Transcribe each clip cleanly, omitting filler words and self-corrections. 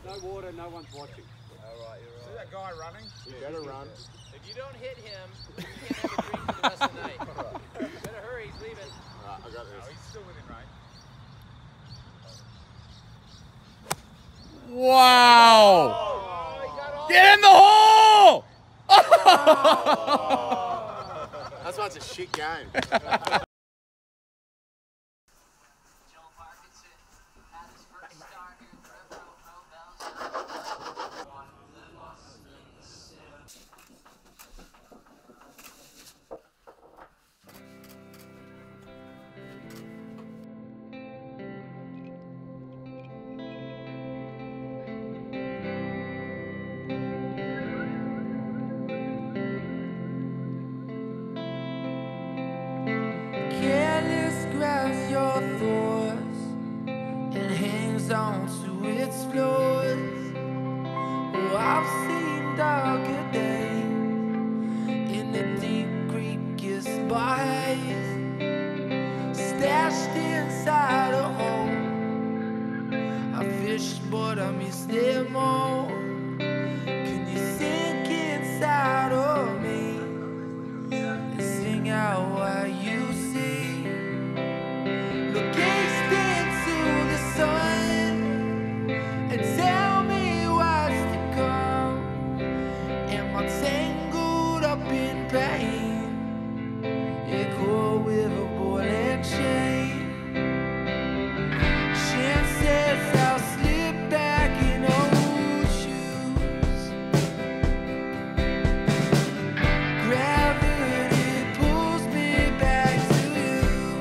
no water, no one's watching. Alright, you're right. See that guy running? You better run. If you don't hit him, you can't have a drink for the rest of the night. Better hurry, he's leaving. Alright, I got this. No, he's still within range. Wow! Oh, Get in the hole! That's why it's a shit game. Careless grabs your thoughts and hangs on to its floors. Oh, I've seen darker days in the deep creekiest bars, stashed inside a hole. I fish, but I miss them all. Can you sink inside of me and sing out what you see? Look east into the sun and tell me what's to come. Am I tangled up in pain? Yeah, caught with a ball and chain. Chances I'll slip back in old shoes. Gravity pulls me back to you.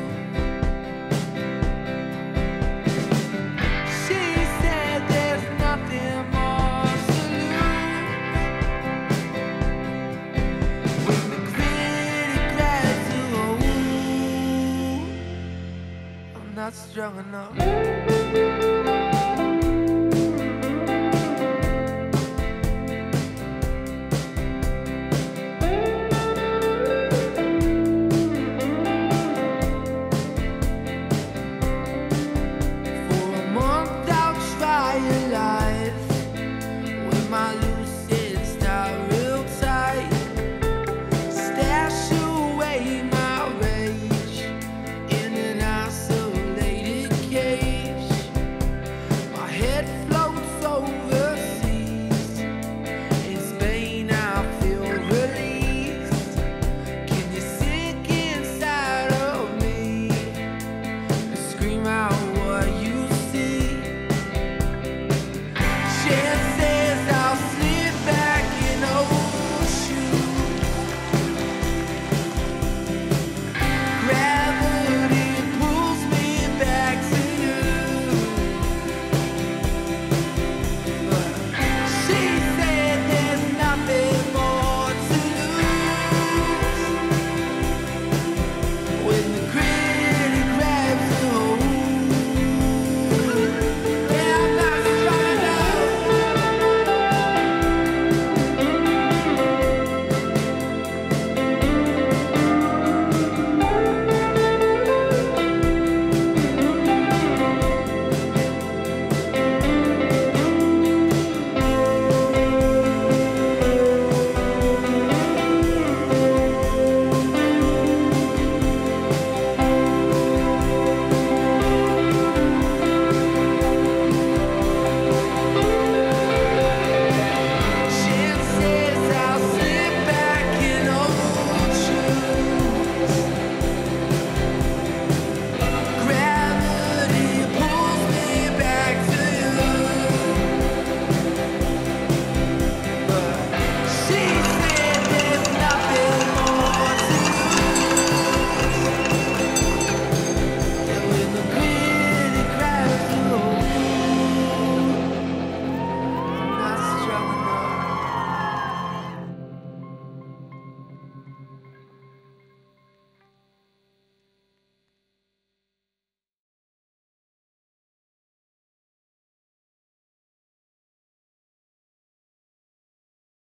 She said there's nothing more to lose. When the critic cries, oh, I'm not strong enough.